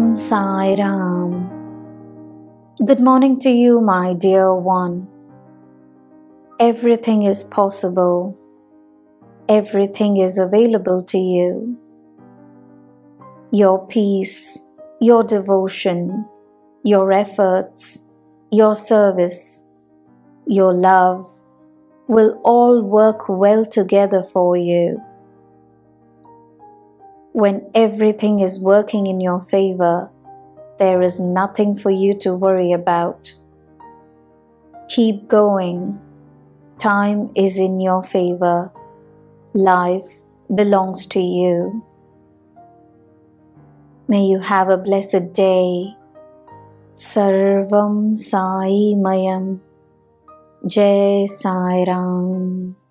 Sai Ram. Good morning to you, my dear one. Everything is possible. Everything is available to you. Your peace, your devotion, your efforts, your service, your love will all work well together for you. When everything is working in your favor, there is nothing for you to worry about. Keep going. Time is in your favor. Life belongs to you. May you have a blessed day. Sarvam Sai Mayam. Jai Sai Ram.